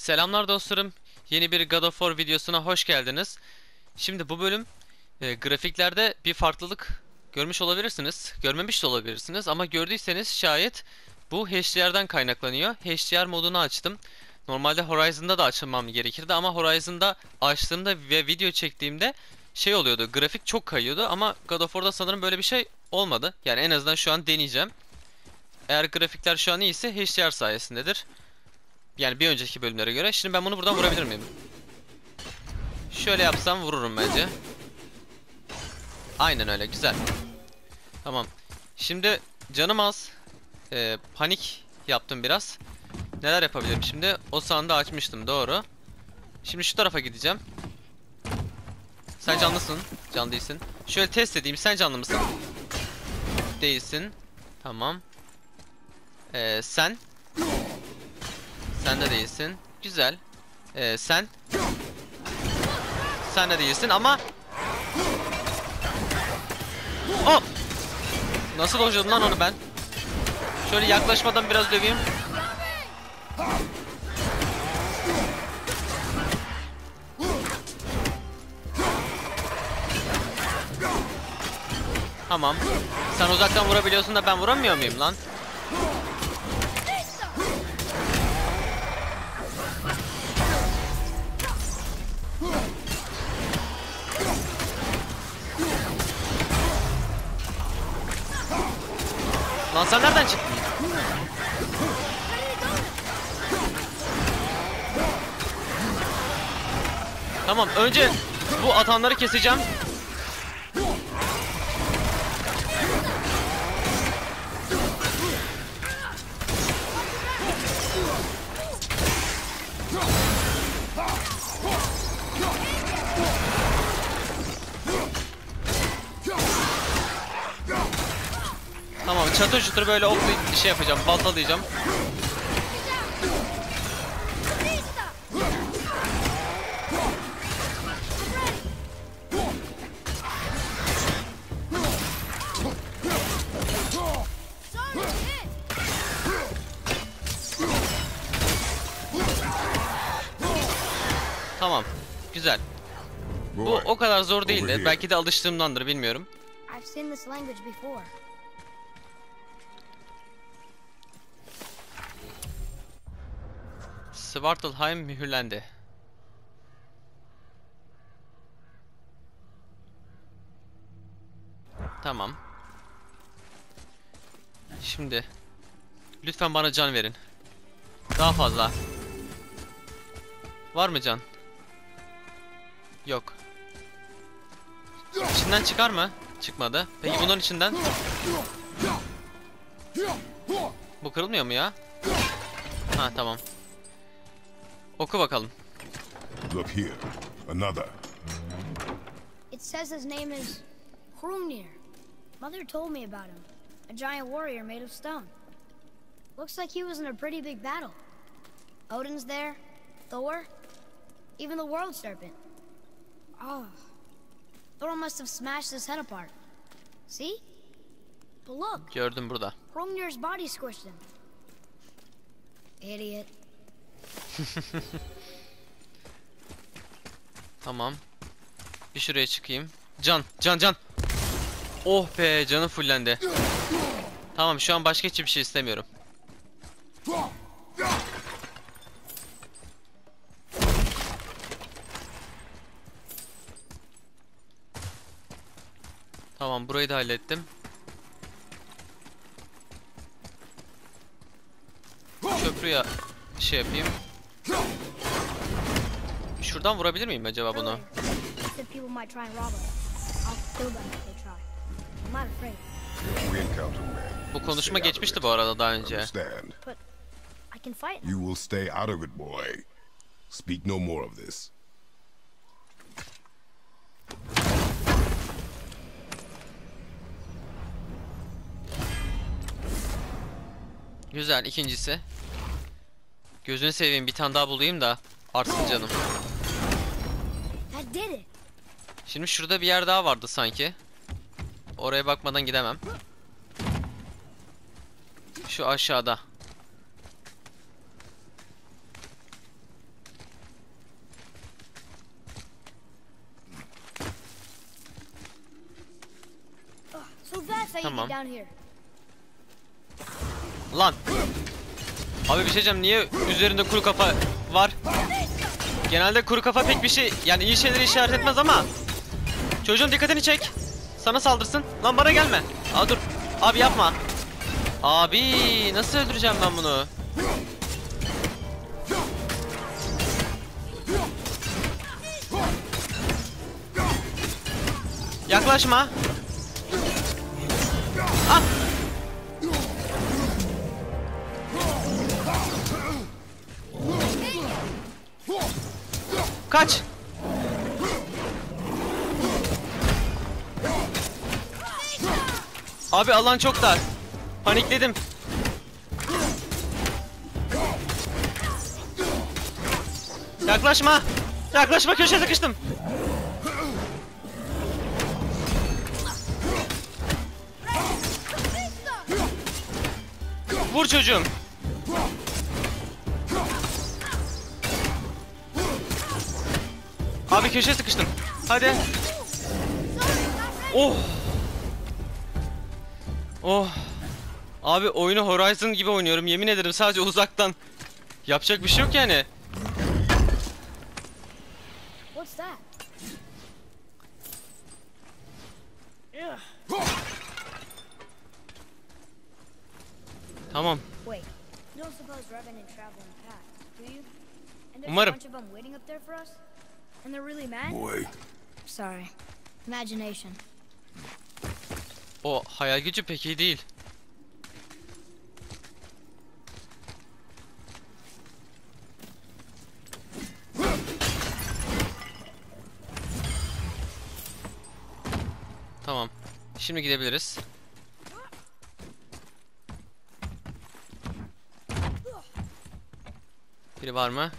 Selamlar dostlarım. Yeni bir God of War videosuna hoş geldiniz. Şimdi bu bölüm grafiklerde bir farklılık görmüş olabilirsiniz. Görmemiş de olabilirsiniz ama gördüyseniz şayet bu HDR'den kaynaklanıyor. HDR modunu açtım. Normalde Horizon'da da açılmam gerekirdi ama Horizon'da açtığımda ve video çektiğimde şey oluyordu. Grafik çok kayıyordu ama God of War'da sanırım böyle bir şey olmadı. Yani en azından şu an deneyeceğim. Eğer grafikler şu an iyiyse HDR sayesindedir. Yani bir önceki bölümlere göre. Şimdi ben bunu buradan vurabilir miyim? Şöyle yapsam vururum bence. Aynen öyle, güzel. Tamam. Şimdi canım az. Panik yaptım biraz. Neler yapabilirim şimdi? O sandığı açmıştım, doğru. Şimdi şu tarafa gideceğim. Sen canlısın. Can değilsin. Şöyle test edeyim. Sen canlı mısın? Değilsin. Tamam. Sen. Sen de değilsin. Güzel. Sen. Sen de değilsin ama... Oh! Nasıl hocadım lan onu ben? Şöyle yaklaşmadan biraz döveyim. Tamam. Sen uzaktan vurabiliyorsun da ben vuramıyor muyum lan? Lan sen nereden çıktın? Tamam, önce bu atanları keseceğim. Tamam, çatır çutur böyle bir şey yapacağım, baltalayacağım. Tamam, güzel. Bu o kadar zor değildi. Belki de alıştığımdandır, bilmiyorum. I've seen this language before. Svartalheim mühürlendi. Tamam. Şimdi lütfen bana can verin. Daha fazla. Var mı can? Yok. İçinden çıkar mı? Çıkmadı. Peki bunun içinden? Bu kırılmıyor mu ya? Ha, tamam. Oku bakalım. Look here, another. It says his name is Hrungnir. Mother told me about him. A giant warrior made of stone. Looks like he was in a pretty big battle. Odin's there, Thor, even the World Serpent. Oh, Thor must have smashed his head apart. See? But look, Gördüm burada. Hrungnir's body squished him. Idiot. Tamam. Bir şuraya çıkayım. Can. Oh be, canım fullendi. Tamam, şu an başka hiçbir şey istemiyorum. Tamam, burayı da hallettim. Köprüye şey yapayım. Şuradan vurabilir miyim acaba bunu? Said people might try and rob us. I'll kill them if they try. I'm not afraid. We encounter men. Bu konuşma Stay out of geçmişti it. bu arada daha önce. Understand? But I can fight now. You will stay out of it, boy. Speak no more of this. Güzel, ikincisi. Gözünü seveyim, bir tane daha bulayım da artsın canım. That did it. Şimdi şurada bir yer daha vardı sanki. Oraya bakmadan gidemem. Şu aşağıda. Looks like you Tamam. get down here. Lan. Abi bir şey diyeceğim, niye üzerinde kuru kafa var? Genelde kuru kafa pek bir şey, yani iyi şeyleri işaret etmez ama. Çocuğun dikkatini çek. Sana saldırsın. Lan bana gelme. Aa dur. Abi yapma. Abi nasıl öldüreceğim ben bunu? Yaklaşma. Ah. Kaç. Abi alan çok dar. Panikledim. Yaklaşma. Yaklaşma, köşeye sıkıştım. Vur çocuğum. Abi köşeye sıkıştım. Hadi. Oh. Oh. Abi oyunu Horizon gibi oynuyorum. Yemin ederim, sadece uzaktan. Yapacak bir şey yok yani. What's that? Tamam. Wait, you don't suppose Revenant travel in packs, do you? And there's a Umarım. bunch of them waiting up there for us? And they're really mad? Boy, Sorry. Imagination. O hayal gücü pek iyi değil. Tamam. Şimdi gidebiliriz. Biri var mı?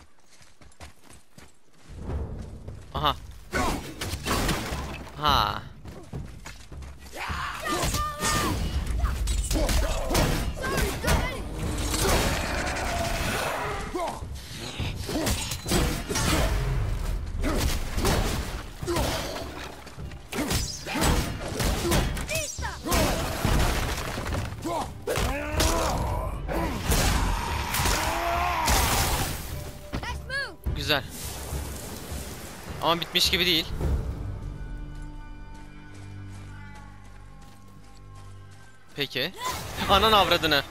Aha. Ha. Güzel. Ama bitmiş gibi değil. Peki. Anan avradını.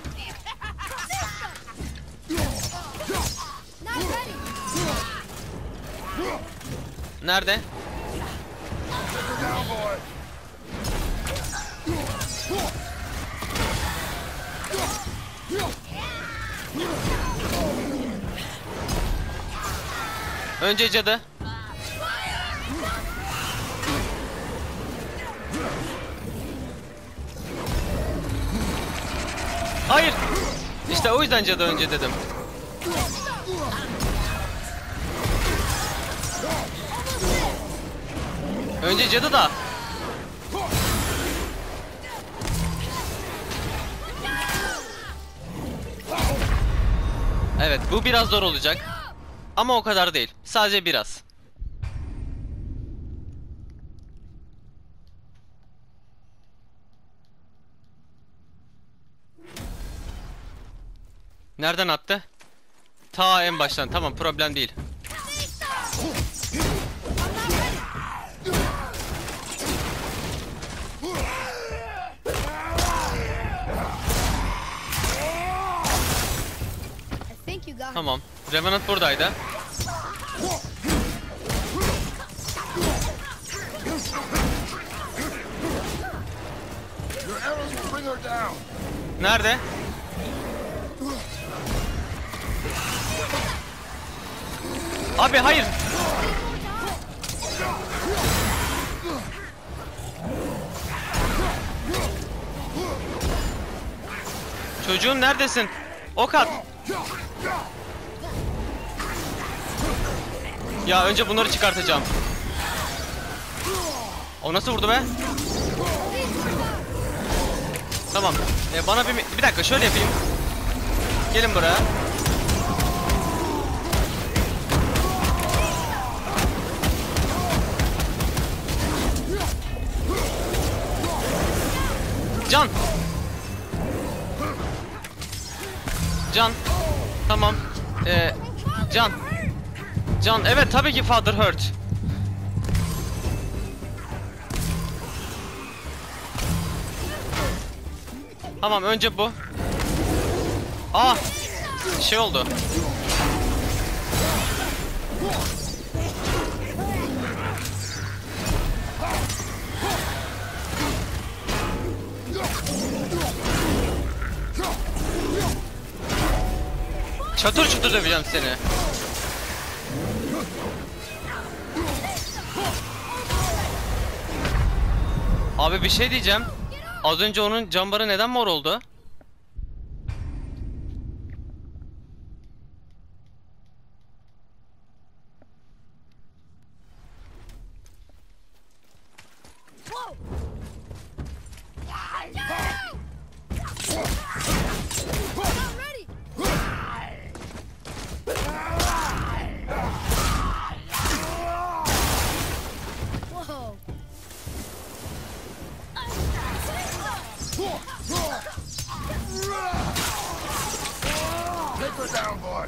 Nerede? Önce cadı. Hayır. İşte o yüzden cadı önce dedim. Önce cadı da. Evet, bu biraz zor olacak. Ama o kadar değil. Sadece biraz. Nereden attı? Ta en baştan. Tamam, problem değil. I think you got him. Tamam. Revenant buradaydı. your arrows will bring her down. Nerede? Abi hayır. Çocuğum neredesin? Ok at. Ya önce bunları çıkartacağım. O nasıl vurdu be? Tamam. Bana bir dakika şöyle yapayım. Gelin buraya. Can. Can. Tamam. Can. Can. Evet tabii ki Father hurt. Tamam önce bu. Aa. Şey oldu. Çatır çatır döveceğim seni. Abi bir şey diyeceğim. Az önce onun cambarı neden mor oldu? Take her down, boy.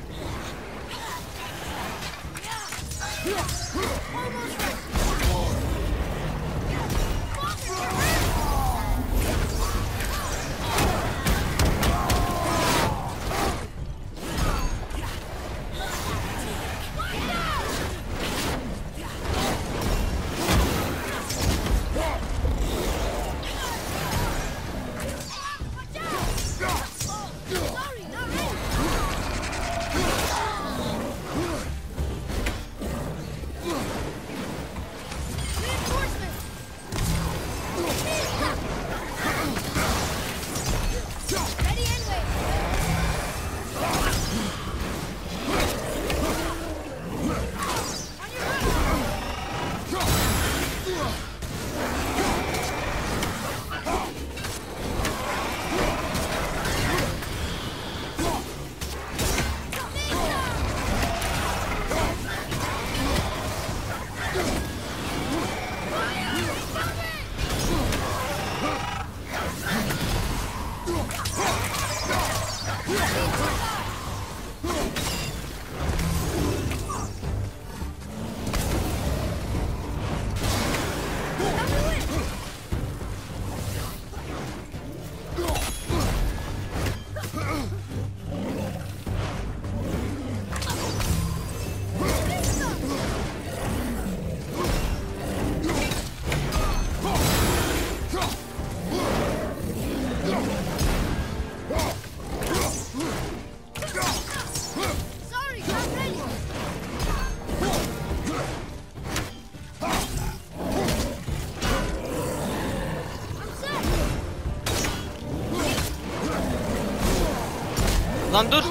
Lan dur.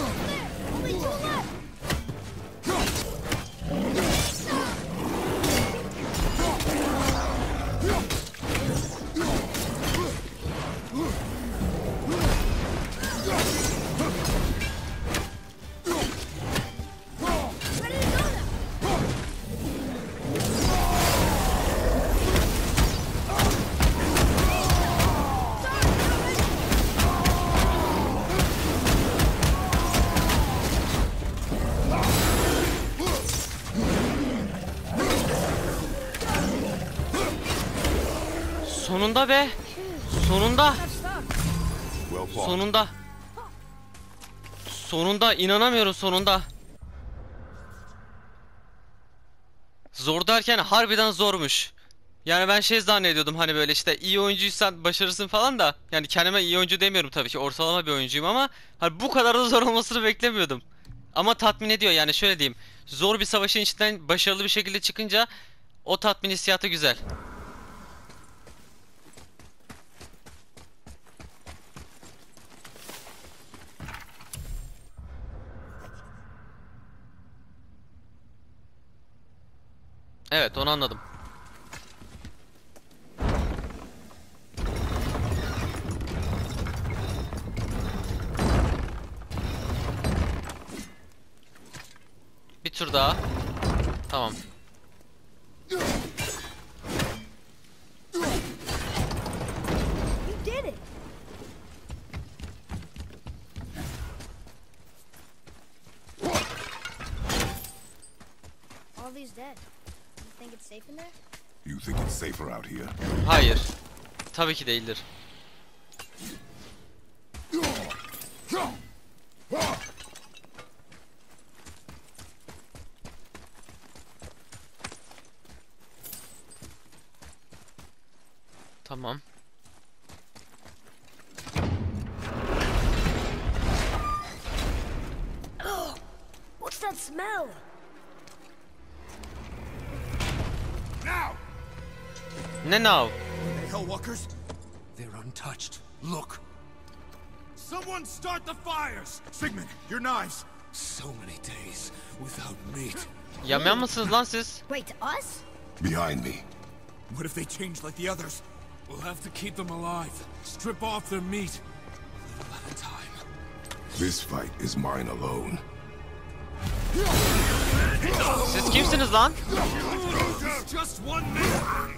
Sonunda be. Sonunda. Well fought. Sonunda. Sonunda inanamıyorum sonunda. Zor derken harbiden zormuş. Yani ben şey zannediyordum hani böyle işte iyi oyuncuysan başarırsın falan da. Yani kendime iyi oyuncu demiyorum tabii ki ortalama bir oyuncuyum ama hani bu kadar da zor olmasını beklemiyordum. Ama tatmin ediyor yani şöyle diyeyim. Zor bir savaşın içinden başarılı bir şekilde çıkınca o tatmin hissiyatı güzel. Evet onu anladım. Bir tur daha. Tamam. You did it! all these dead. You think it's safe in there? You think it's safer out here? Hayır. Tabii ki değildir. Tamam. What's that smell? Now! Ne now? The Hellwalkers? They're untouched. Look. Someone start the fires! Sigmund, your knives! So many days without meat. Yamyan mısınız lan siz? Wait, to us? Behind me. What if they change like the others? We'll have to keep them alive. Strip off their meat. A little at a time. This fight is mine alone. Siz kimsiniz lan? It's just one minute!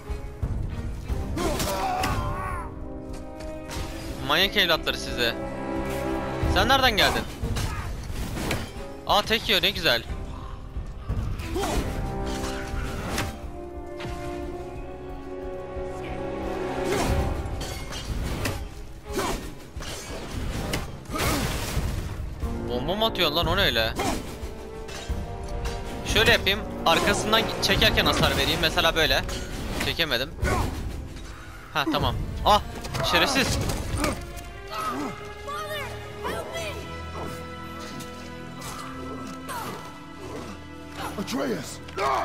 Manyak evlatları size. Sen nereden geldin? Aa, tek yiyor, ne güzel. Bomba mı atıyor lan, o ne öyle? Şöyle yapayım, arkasından çekerken hasar vereyim, mesela böyle. Çekemedim. Ha tamam. Ah, şerefsiz. Father, help me! Atreus!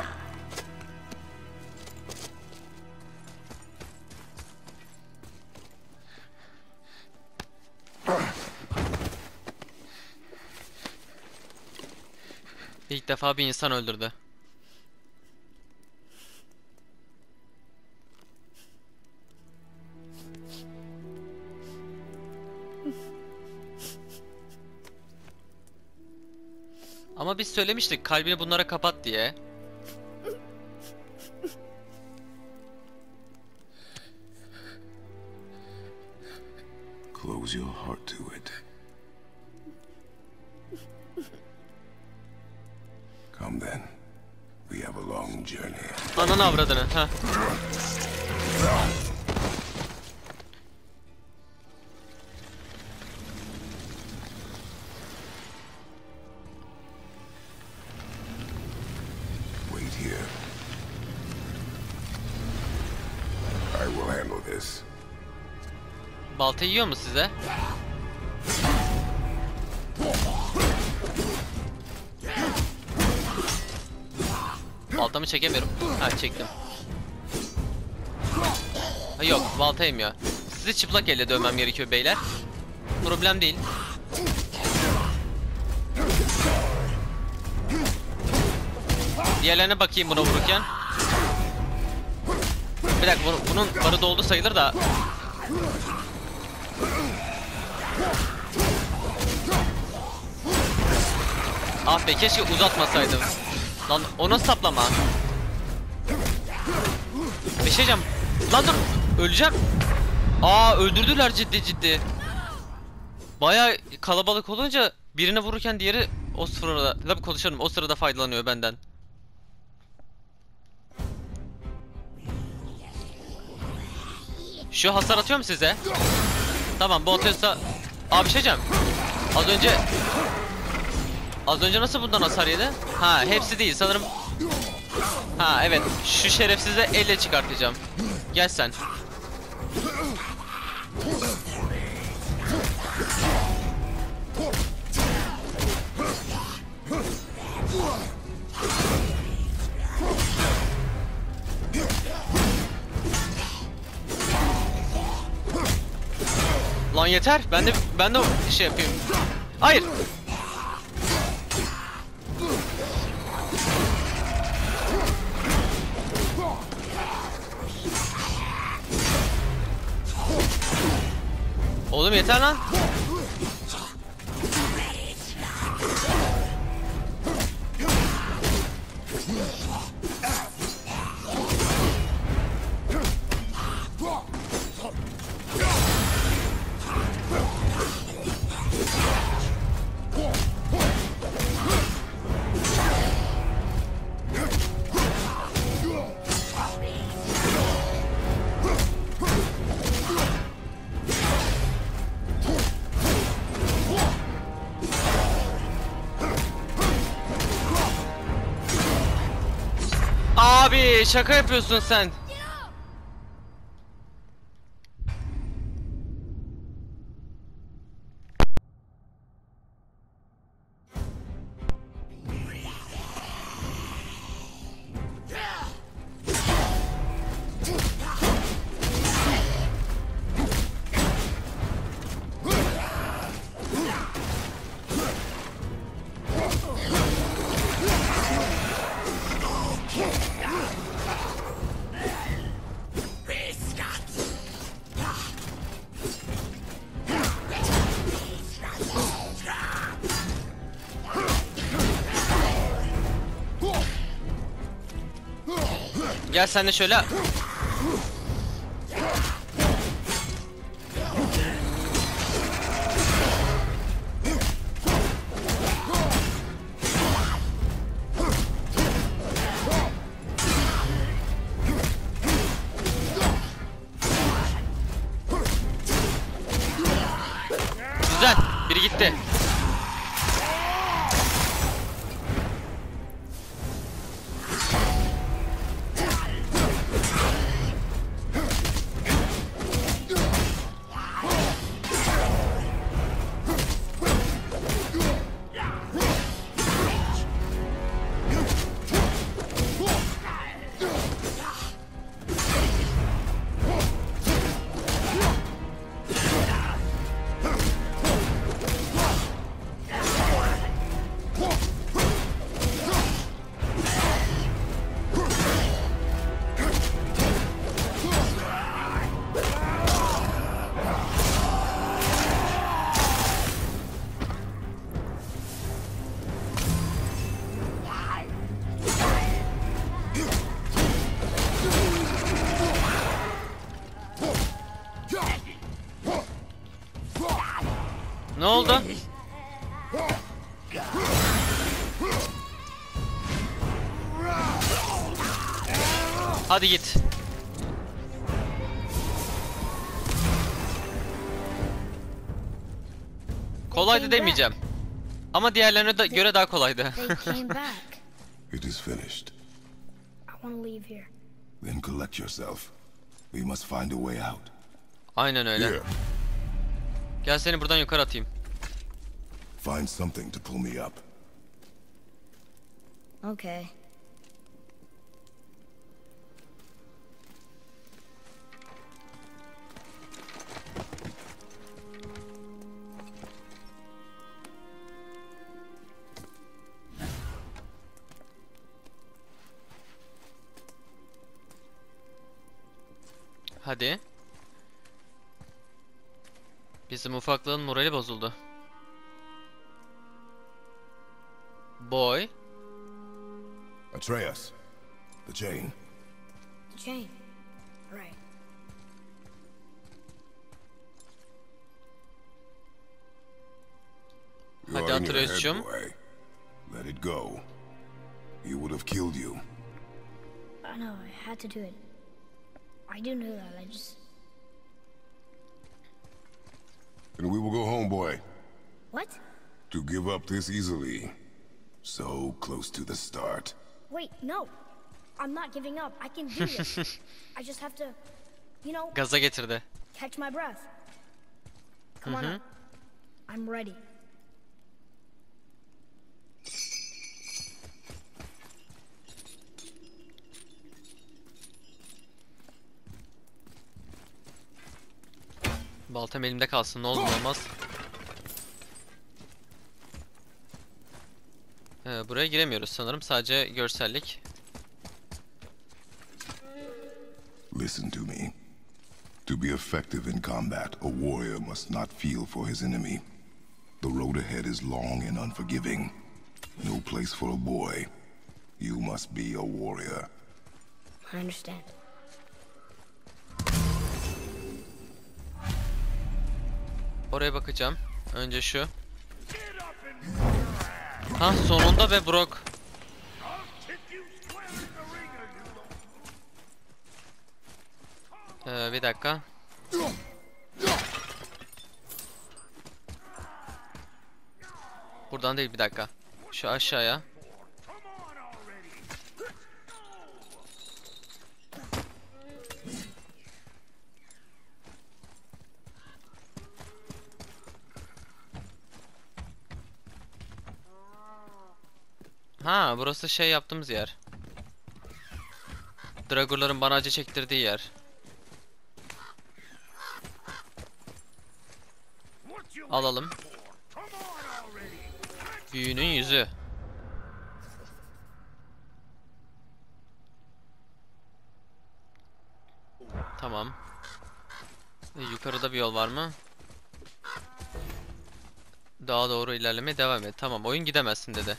İlk defa bir insan öldürdü. Ama biz söylemiştik kalbini bunlara kapat diye. Close your heart to it. Come then. We have a long journey. Ananı avradını. Ha. Wait here. I will handle this. Balta yiyor mu size? Baltamı çekemiyorum. Ha, çektim. Ha, yok, balta yemiyor. Sizi çıplak elle dövmem gerekiyor beyler. Problem değil. Diğerlerine bakayım buna vururken. Bir dakika, bunun barı doldu sayılır da. Ah be, keşke uzatmasaydım. Lan o nasıl saplama? Bir şey diyeceğim. Lan dur, öleceğim. Aa, öldürdüler ciddi ciddi. Baya kalabalık olunca birine vururken diğeri o sırada, tabii konuşalım, o sırada faydalanıyor benden. Şu hasar atıyor mu size? Tamam, bu atıyorsa... Abi bir şey diyeceğim. Az önce nasıl bundan hasar yedi? Ha, hepsi değil sanırım. Ha evet, şu şerefsize elle çıkartacağım. Gel sen. Lan yeter. Ben de şey yapayım. Hayır. Oğlum yeter lan. Abi şaka yapıyorsun sen. Gel sen de şöyle. Güzel. Biri gitti. Ne oldu? Hadi git. Kolaydı demeyeceğim. Ama diğerlerine göre daha kolaydı. They came back. It is finished. I want to leave here. Then collect yourself. We must find a way out. Aynen öyle. Here, Gel seni buradan yukarı atayım. find something to pull me up. Okay. Hadi. Bizim ufaklığın morali bozuldu. Boy. Atreus, the chain. The chain. Right. You Hadi are in your head, Atreus'cum. boy. Let it go. He would have killed you. I know, I had to do it. I do know that, I just... And we will go home, boy. What? To give up this easily. So close to the start. Wait, no. I'm not giving up. I can do this. I just have to, you know, Gaza getirdi. catch my breath. Come on up. I'm ready. Baltam elimde kalsın, ne olur ne olmaz. Buraya giremiyoruz sanırım, sadece görsellik. Listen to me. To be effective in combat, a warrior must not feel for his enemy. The road ahead is long and unforgiving. No place for a boy. You must be a warrior. I understand. Oraya bakacağım. Önce şu. Ha sonunda be Brock. Bir dakika. Buradan değil, bir dakika. Şu aşağıya. Ha, burası şey yaptığımız yer. Dragurların bana acı çektirdiği yer. Alalım. Büyünün yüzü. Tamam. Yukarıda bir yol var mı? Daha doğru ilerlemeye devam et. Tamam, oyun gidemezsin dedi.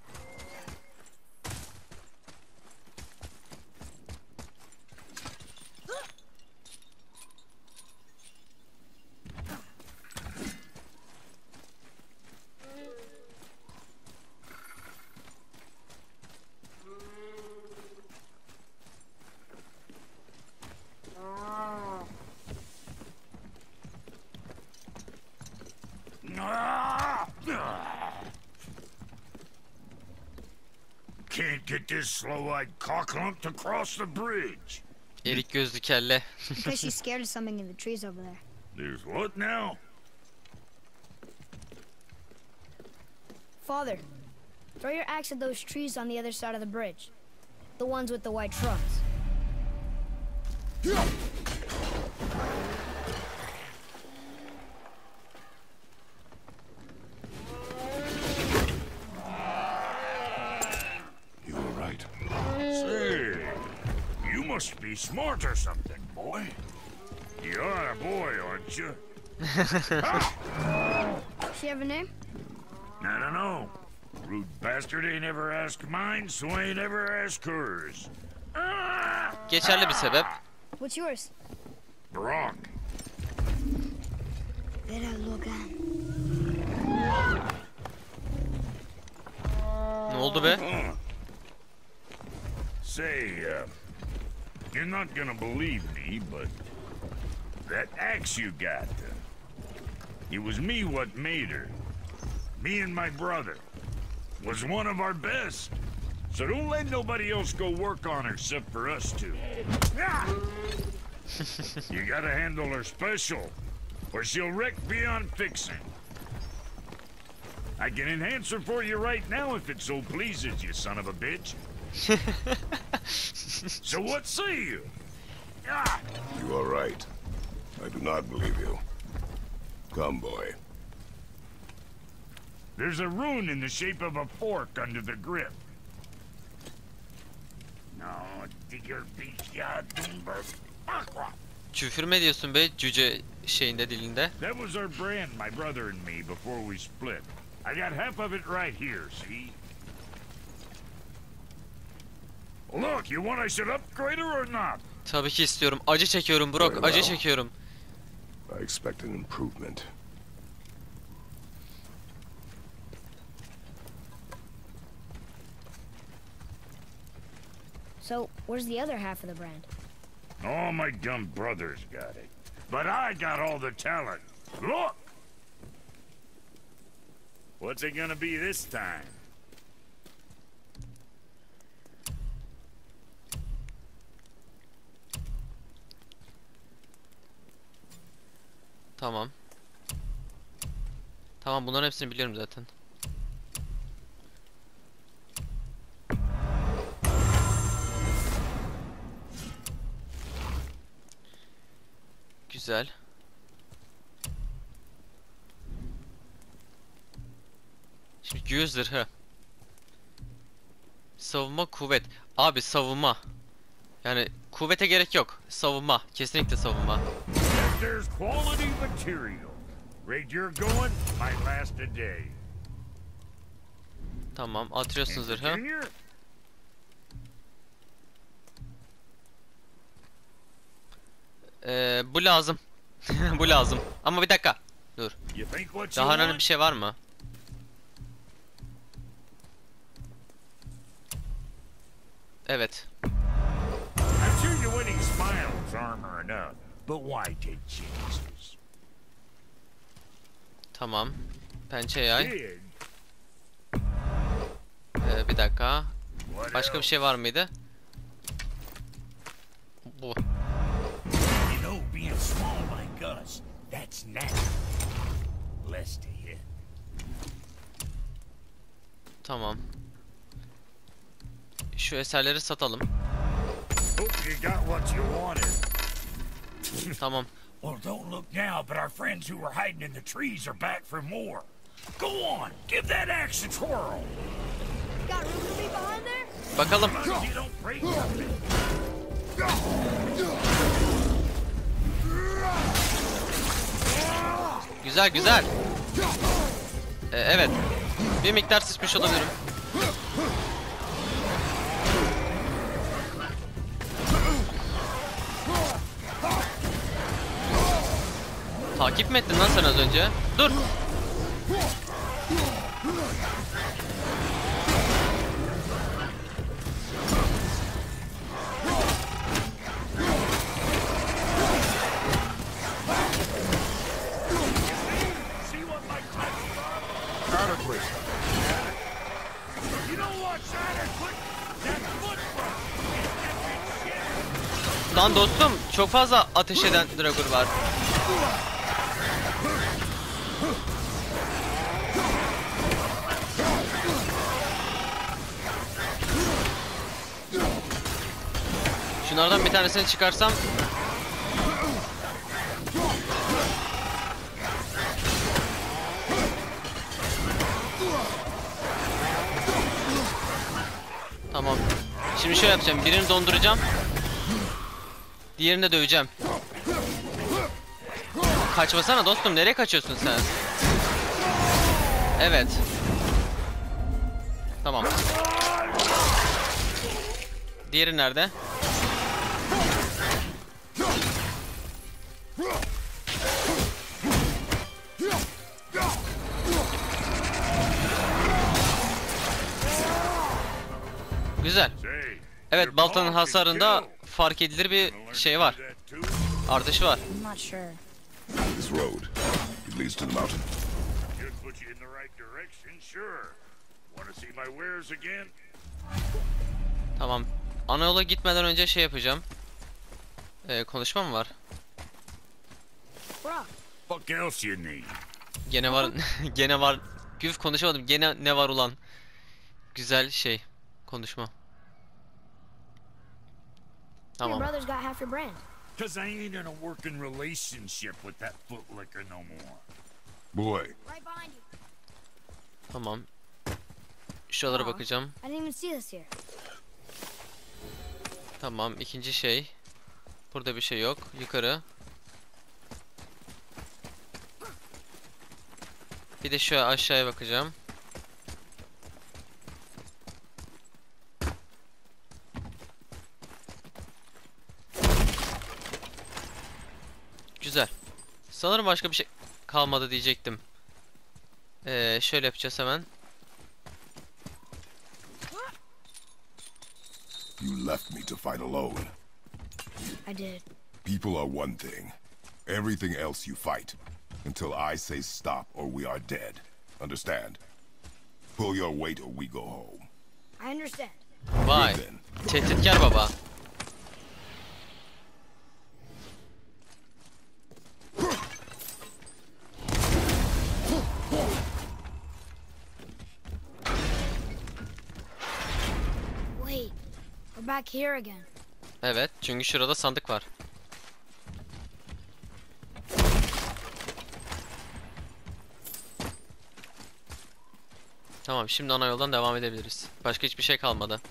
Can't get this slow-eyed cocklump to cross the bridge. Erik gözlü kelle. Because she's scared of something in the trees over there. There's what now? Father, throw your axe at those trees on the other side of the bridge. The ones with the white trunks. You were right. Say, you must be smart or something, boy. You are a boy, aren't you? She have a name? I don't know. Rude bastard ain't ever asked mine, so ain't ever asked hers. Geçerli bir sebep. What's yours? Brock. Vera Logan. Ne oldu be? Say, you're not gonna believe me, but that axe you got, it was me what made her. Me and my brother. Was one of our best. So don't let nobody else go work on her except for us two. You gotta handle her special, or she'll wreck beyond fixing. I can enhance her for you right now if it so pleases you, son of a bitch. So what say you? You are right. I do not believe you. Come, boy. There's a rune in the shape of a fork under the grip. No, digger beach ya dumber. Küfür mü ediyorsun be cüce şeyinde dilinde? That was our brand, my brother and me, before we split. I got half of it right here, see? Look, you want I should upgrade her or not? Tabii ki istiyorum. Acı çekiyorum Brock, acı çekiyorum. I expect an improvement. So, where's the other half of the brand? All my dumb brothers got it. But I got all the talent. Look! What's it gonna be this time? Tamam. Tamam, bunların hepsini biliyorum zaten. Güzel. Şimdi göğüs zırhı. Savunma, kuvvet. Abi savunma. Yani kuvvete gerek yok. Savunma. Kesinlikle savunma. There's quality material. Rate you're going might last a day. Tamam, atıyorsun zırhı. Junior? Bu lazım. Bu lazım. Ama bir dakika. Dur. You think what you Daha önemli bir want? şey var mı? Evet. I'm sure your winning smile's armor enough, but why take chances? Tamam. Pençe yay. Kid, Bir dakika. what Başka bir else? şey var mıydı? Bu. You know, being small like us, that's natural. Blessed to you. Tamam. şu eserleri satalım. Hope you got what you wanted. Tamam. Well, don't look now, but our friends who were hiding in the trees are back for more. Go on, give that axe a twirl. Got room for me behind there? Bakalım. As long as you don't break something. Güzel güzel. Evet. Bir miktar sıçmış olabilirim. Takip mi ettin lan sen az önce? Dur. See what my touch are? Adequate. You know what's adequate? That footprint. Lan dostum çok fazla ateş eden Draugr var. Şunlardan bir tanesini çıkarsam. Tamam. Şimdi şöyle yapacağım. Birini donduracağım. Diğerini de döveceğim. Kaçmasana dostum. Nereye kaçıyorsun sen? Evet. Tamam. Diğeri nerede? Güzel. Evet, baltanın hasarında fark edilir bir şey var. Artışı var. I'm not sure. This road. It leads to the mountain. Should put you in the right direction, sure. Want to see my wares again? Tamam. Ana yola gitmeden önce şey yapacağım. Konuşma mı var? Brock, What else you need? Gene var. Gene var. Güf konuşamadım. Gene ne var ulan? Güzel şey. Konuşma. your Tamam. brother's got half your brand. Cause I ain't in a working relationship with that footlicker no more. Boy, Right behind you. Tamam. Şuralara Aa. bakacağım. I didn't even see this here. Tamam. İkinci şey. Burada bir şey yok. Yukarı. Bir de şu aşağıya bakacağım. Güzel. Sanırım başka bir şey kalmadı diyecektim. Şöyle yapacağız hemen. you left me to fight alone. I did. People are one thing. Everything else you fight. Until I say stop or we are dead. Understand? Pull your weight or we go home. I understand. Vay. Good then. Tehditkar baba. Wait, we're back here again. Evet, çünkü şurada sandık var. Tamam, şimdi ana yoldan devam edebiliriz. Başka hiçbir şey kalmadı.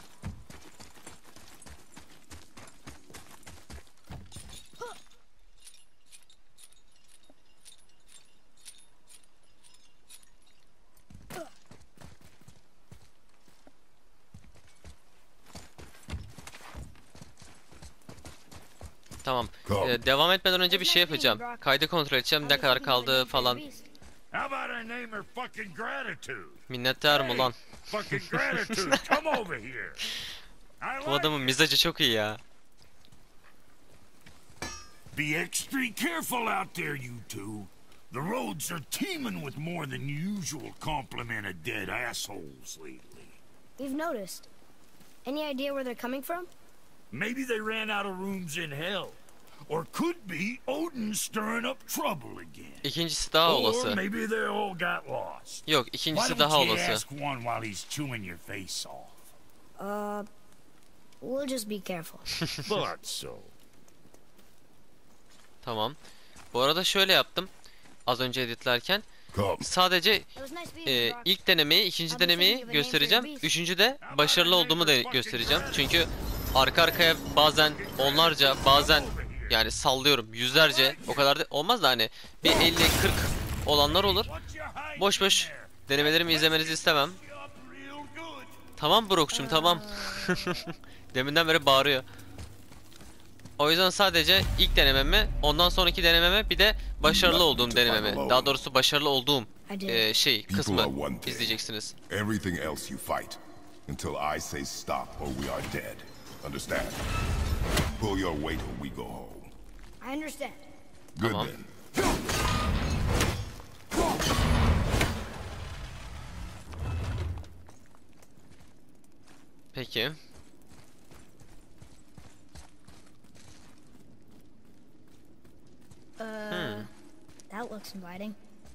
Tamam. Devam etmeden önce bir şey yapacağım. Kaydı kontrol edeceğim. Ne kadar kaldı falan. How about I name her fucking Gratitude? Minnettarım ulan. Fucking Gratitude, come over here. I Bu like adamın mizacı çok iyi ya. Be extra careful out there, you two. The roads are teeming with more than usual complement of dead assholes lately. We've noticed. Any idea where they're coming from? Maybe they ran out of rooms in hell. Or could be Odin stirring up trouble again. İkincisi daha Or olası. maybe they all got lost. Yok, Why ikincisi don't daha you olası. ask one while he's chewing your face off? We'll just be careful. Thought so. Tamam. Bu arada şöyle yaptım. Az önce editlerken. Come. Sadece It was nice meeting you, Rock. ilk denemeyi, ikinci denemeyi göstereceğim. Üçüncü de başarılı olduğumu da göstereceğim. Çünkü arka arkaya bazen onlarca, bazen yani sallıyorum yüzlerce, o kadar da olmaz da hani bir 50-40 olanlar olur. Boş boş denemelerimi izlemenizi istemem. Tamam Brock'cum, tamam. Deminden beri bağırıyor. O yüzden sadece ilk denememi, ondan sonraki denememe, bir de başarılı olduğum denememi, daha doğrusu başarılı olduğum kısmı izleyeceksiniz. Everything else you fight until I say stop or we are dead. Understand? Pull your weight or we go home. I understand. Good Tamam. then. Peki. That looks inviting.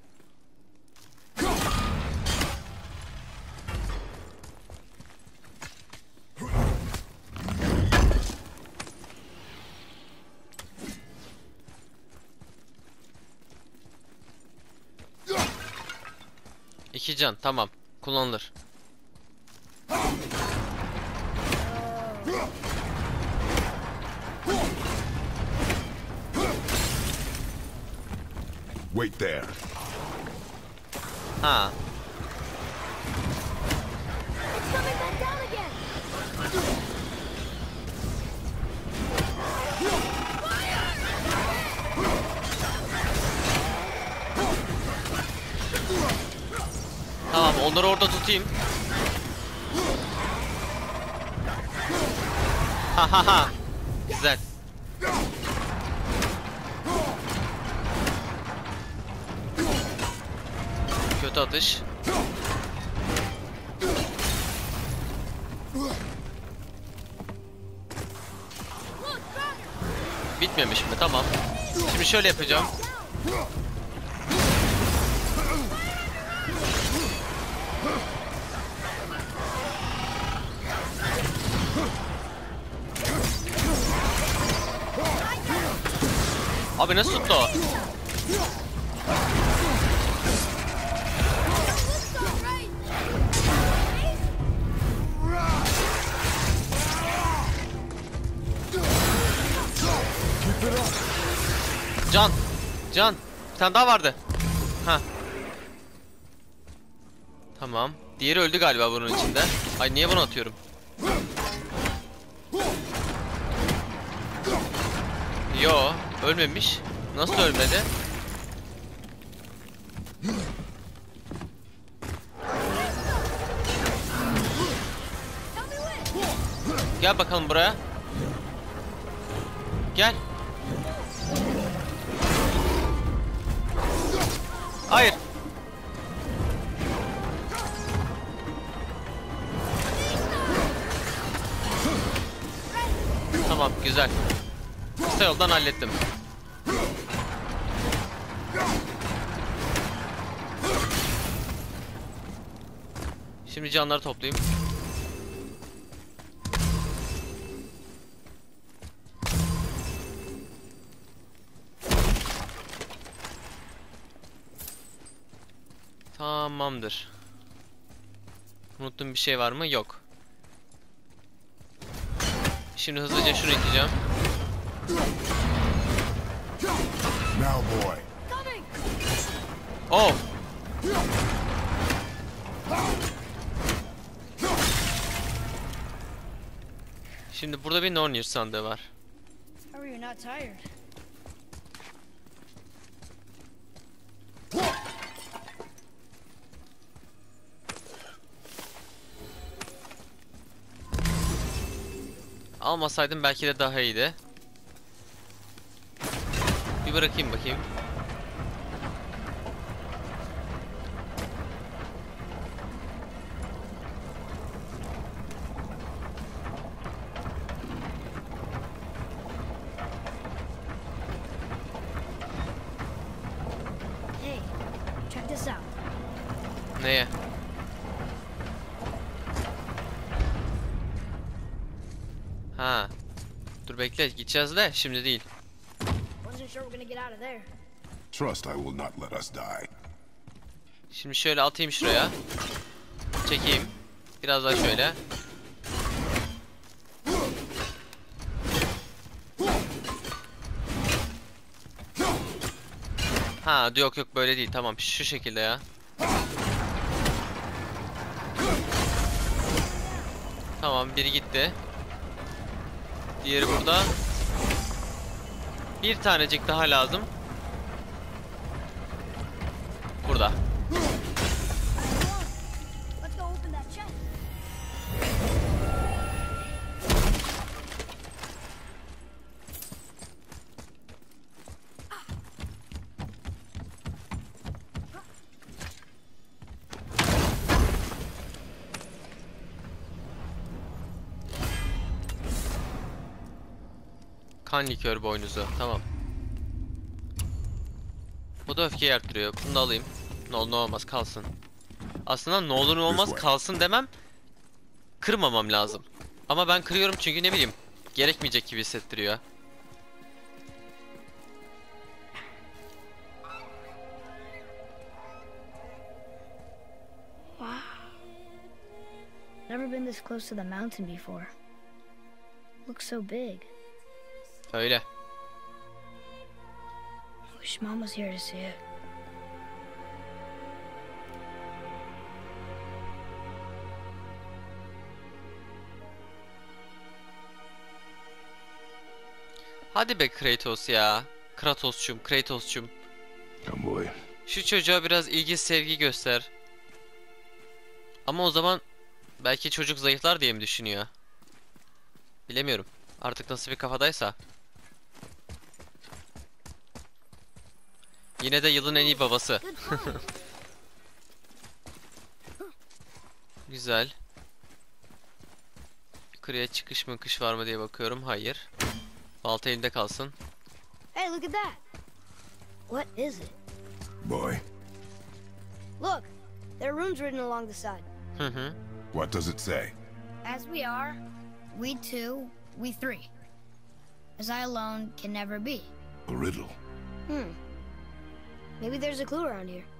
İki can, tamam. Kullanılır. Wait there. Ha. It's coming back down again. Tamam, onları orada tutayım. Ha ha ha. Güzel. Kötü atış. Bitmemiş mi? Tamam. Şimdi şöyle yapacağım. Abi nasıl tuttu o? Can. Can. Bir tane daha vardı. Ha. Tamam. Diğeri öldü galiba bunun içinde. Ay niye bunu atıyorum? Yo, ölmemiş. Nasıl ölmedi? Gel bakalım buraya. Gel. Hayır. Tamam, güzel. Kısa yoldan hallettim. Şimdi canları toplayayım. Tamamdır. Unuttuğum bir şey var mı? Yok. Şimdi hızlıca şunu ekeceğim. Now, boy. Oh! Şimdi burada bir Nornir sandığı var. How are you not tired? Almasaydım belki de daha iyiydi. Bir bırakayım bakayım. Hey, check this out. Neye? Ha. Dur bekle, gideceğiz de şimdi değil. Wasn't sure we're gonna get out of there. Trust I will not let us die. Şimdi şöyle atayım şuraya. Çekeyim. Biraz daha şöyle. Ha, yok yok, böyle değil. Tamam, şu şekilde ya. Tamam, biri gitti. Diğeri burada. Bir tanecik daha lazım. Burada. Let's go open that chest. Kan likör boynuzu. Tamam. Bu da öfkeyi arttırıyor. Bunu da alayım. Ne olur ne olmaz kalsın. Aslında ne olur ne olmaz kalsın demem. Kırmamam lazım. Ama ben kırıyorum çünkü ne bileyim. Gerekmeyecek gibi hissettiriyor. Never been this close to the mountain before. Looks so big. Öyle. Wish Mom was here to see it. Hadi be Kratos ya. Kratos'cum. Come boy. Şu çocuğa biraz ilgi sevgi göster. Ama o zaman belki çocuk zayıflar diye mi düşünüyor? Bilemiyorum. Artık nasıl bir kafadaysa. Yine de yılın en iyi babası. Güzel. Yukarıya çıkış mı kış var mı diye bakıyorum. Hayır. Balta elinde kalsın. Hey, look at that. What is it? Boy, Look, there are runes written along the side. Hı hı. what does it say? As we are, we two, we three. As I alone can never be. A riddle. Maybe there's a clue around here.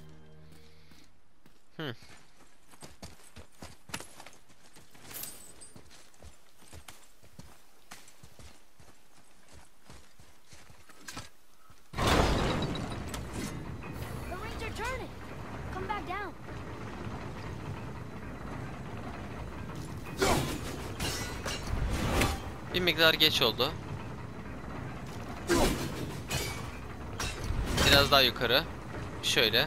The rings are turning. Come back down. Bir miktar geç oldu. Biraz daha yukarı. Şöyle.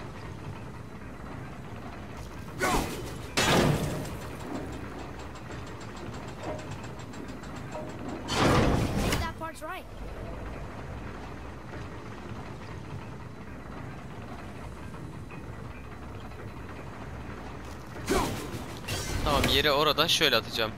I think that part's right. Tamam, yeri orada, şöyle atacağım.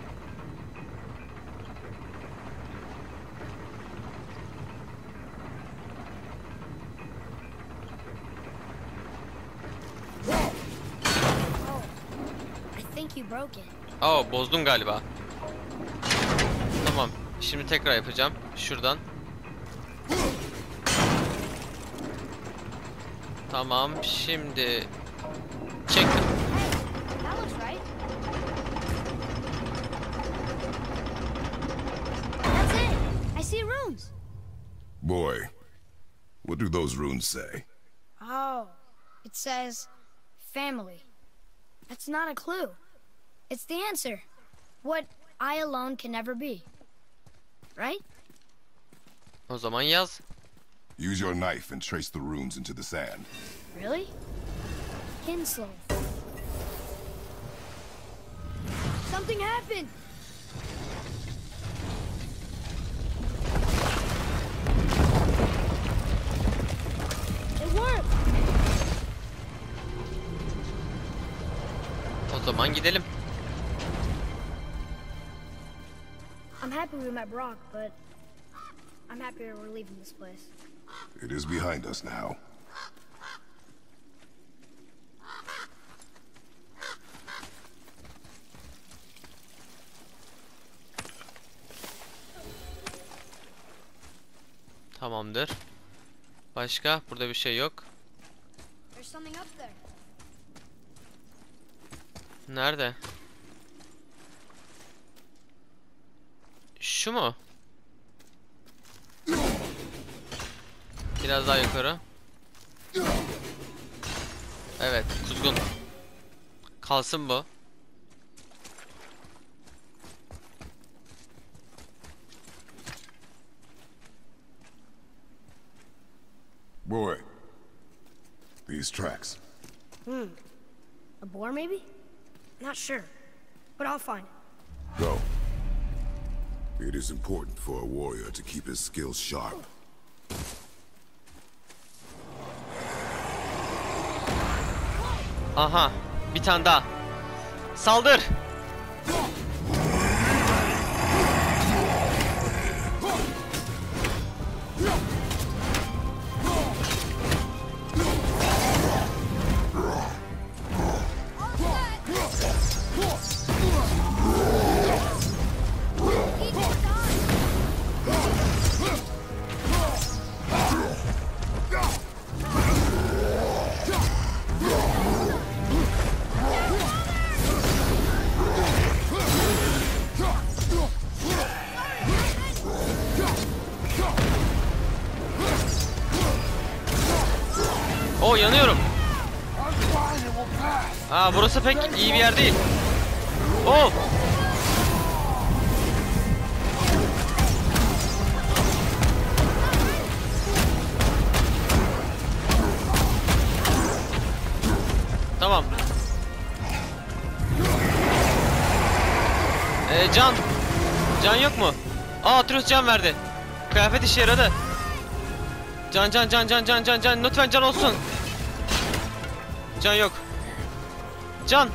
I think you broke it. Aa, bozdum galiba. Tamam. Şimdi tekrar yapacağım. Şuradan. Tamam. Şimdi çektim. That looks right. That's it. I see runes. Boy, what do those runes say? Oh, it says family. That's not a clue. It's the answer. What I alone can never be. Right? O zaman yaz. Use your knife and trace the runes into the sand. Really? Kinslow. Something happened. It worked. O zaman gidelim. I'm happy we met Brock, but I'm happier we're leaving this place. It is behind us now. Tamamdır. Başka? Burada bir şey yok. There's something up there. Nerede? Şu mu? Biraz daha yukarı. Evet, kuzgun. Kalsın bu. Boy, these tracks. A boar, maybe? Not sure, but I'll find it. Go. It is important for a warrior to keep his skills sharp. Aha, bir tane daha. Saldır. Oo, yanıyorum. Aa, burası pek iyi bir yer değil. Oo. Tamam. Can. Can yok mu? Aa, Atreus can verdi. Kıyafet işe yaradı. Can. Lütfen can olsun. Can yok. Can.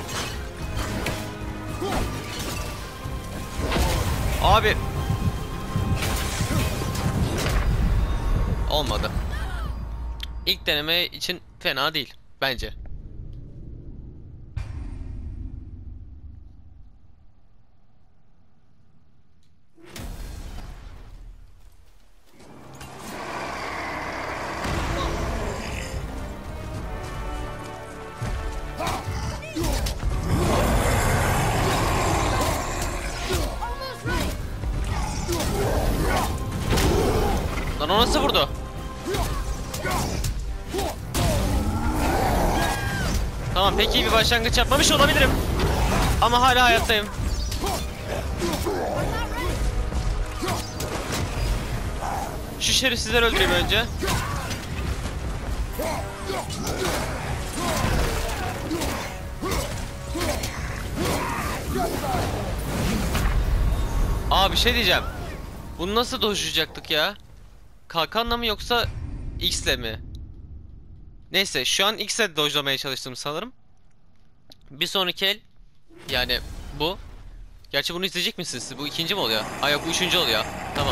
Abi. Olmadı. İlk deneme için fena değil bence. Lan o nasıl vurdu? Tamam, pek iyi bir başlangıç yapmamış olabilirim. Ama hala hayattayım. Şu şerefsizleri öldüreyim önce. Aa, bir şey diyeceğim. Bunu nasıl dojlayacaktık ya? Kalkanla mı yoksa X'le mi? Neyse, şu an X'le dojlamaya çalıştım sanırım. Bir sonraki el, yani bu. Gerçi bunu izleyecek misiniz siz? Bu ikinci mi oluyor? Aa yok, bu üçüncü oluyor. Tamam.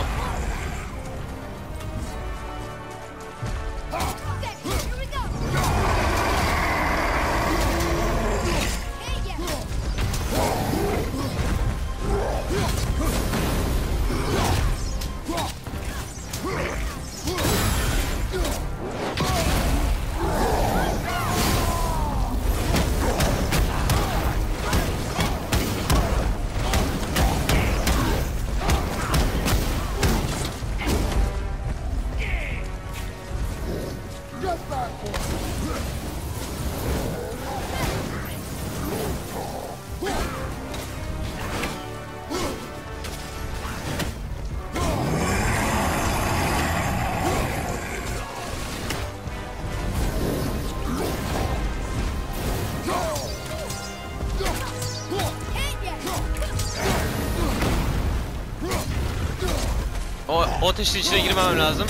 O ateşin içine girmemem lazım.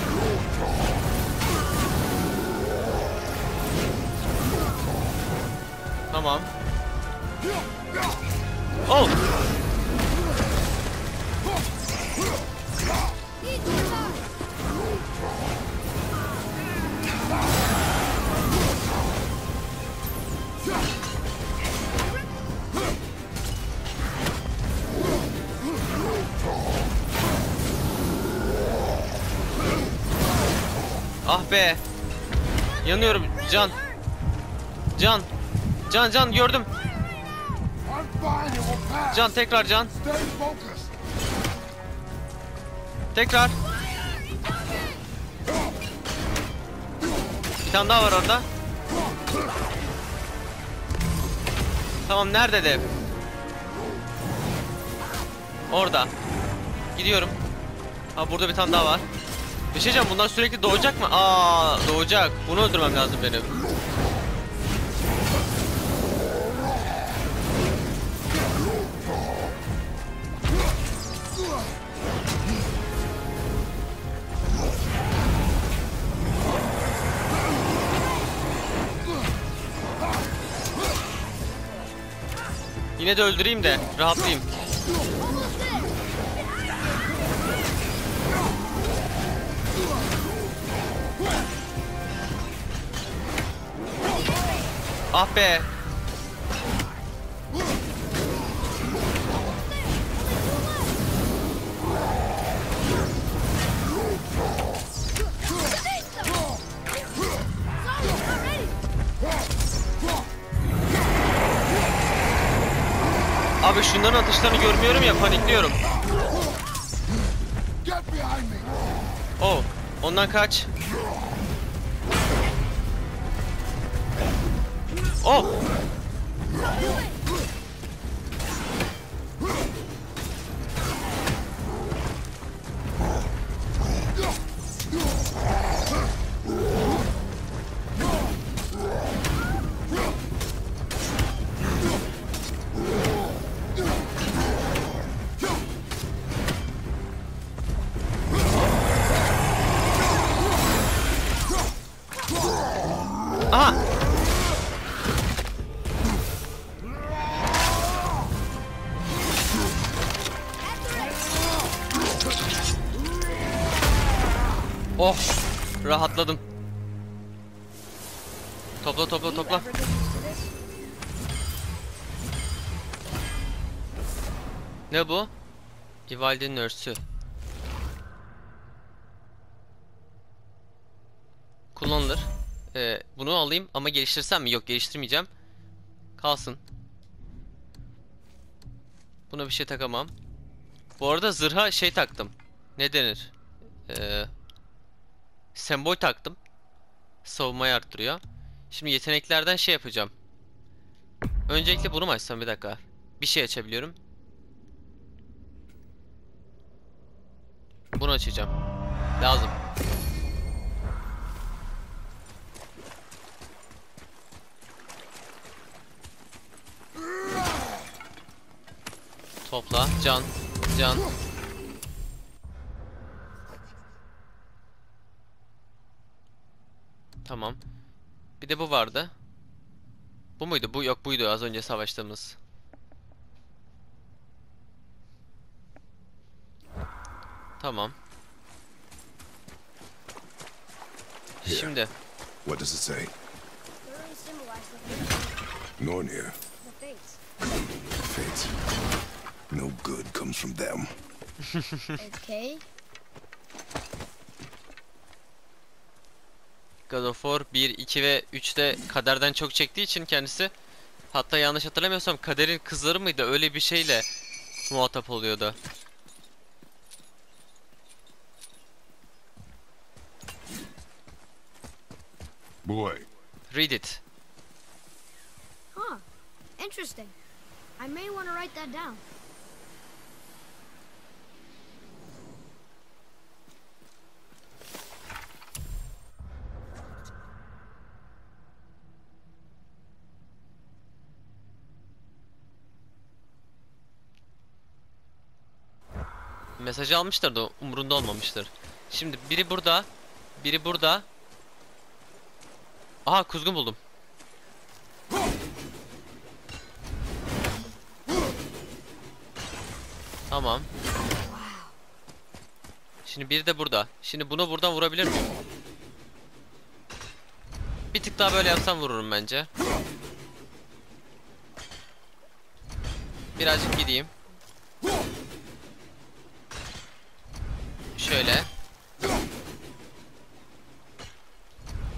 Tamam. Oh! Ah be. Yanıyorum. Can. Can. Can gördüm. Can tekrar can. Tekrar. Bir tane daha var orada. Tamam, nerede dev? Orada. Gidiyorum. Ha, burada bir tane daha var. Bir şey diyeceğim, bunlar sürekli doğacak mı? Aa, doğacak. Bunu öldürmem lazım benim. Yine de öldüreyim de rahatlayayım. Ah be. Abi şunların atışlarını görmüyorum ya, panikliyorum. Oh, ondan kaç. Oh. Aha. Oh, rahatladım. Topla. Ne bu? Ivaldi'nin örsü. Kullanılır. Bunu alayım ama geliştirsem mi? Yok, geliştirmeyeceğim. Kalsın. Buna bir şey takamam. Bu arada zırha şey taktım. Ne denir? Sembol taktım. Savunmayı arttırıyor. Şimdi yeteneklerden şey yapacağım. Öncelikle bunu mu açsam, bir dakika. Bir şey açabiliyorum. Bunu açacağım. Lazım. Topla. Can. Tamam. Bir de bu vardı. Bu muydu? Bu yok, buydu az önce savaştığımız. Tamam. Şimdi. What does it say? Literally symbolize the Nornir. fates. Fates. No good comes from them. Okay. God of War 1, 2 ve 3'te kaderden çok çektiği için kendisi, hatta yanlış hatırlamıyorsam kaderin kızları mıydı, öyle bir şeyle muhatap oluyordu. Boy. Read it. Huh. Interesting. I may want to write that down. Mesajı almışlar da umurunda olmamıştır. Şimdi biri burada, biri burada. Aha, kuzgun buldum. Tamam. Şimdi biri de burada. Şimdi bunu buradan vurabilir miyim? Bir tık daha böyle yapsam vururum bence. Birazcık gideyim. Şöyle.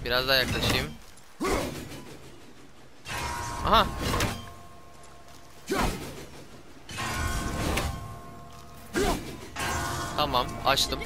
Biraz daha yaklaşayım. Aha. Tamam, açtım.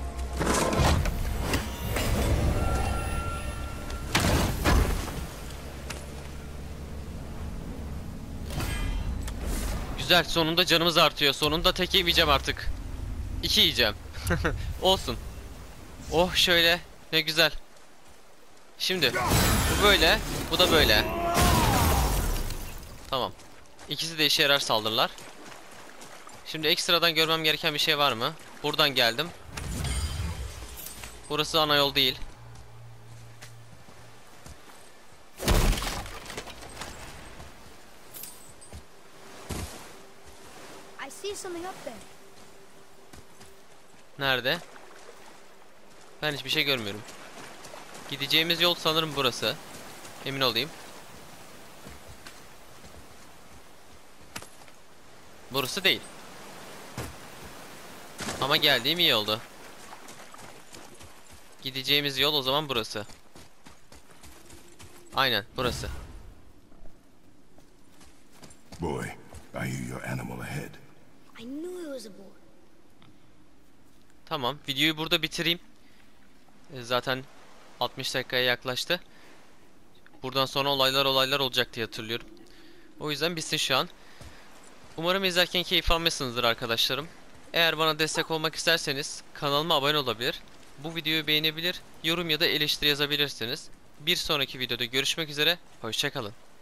Güzel, sonunda canımız artıyor. Sonunda tek yemeyeceğim artık. 2 yiyeceğim. Olsun. Oh şöyle, ne güzel. Şimdi bu böyle, bu da böyle. Tamam. İkisi de işe yarar saldırılar. Şimdi ekstradan görmem gereken bir şey var mı? Buradan geldim. Burası ana yol değil. I see something up there. Nerede? Ben hiçbir şey görmüyorum. Gideceğimiz yol sanırım burası. Emin olayım. Burası değil. Ama geldiğim iyi oldu. Gideceğimiz yol o zaman burası. Aynen burası. Boy, I hear your animal ahead. I knew it was a boar. Tamam, videoyu burada bitireyim. Zaten 60 dakikaya yaklaştı. Buradan sonra olaylar olacak diye hatırlıyorum. O yüzden bitsin şu an. Umarım izlerken keyif almışsınızdır arkadaşlarım. Eğer bana destek olmak isterseniz kanalıma abone olabilir, bu videoyu beğenebilir, yorum ya da eleştiri yazabilirsiniz. Bir sonraki videoda görüşmek üzere, hoşça kalın.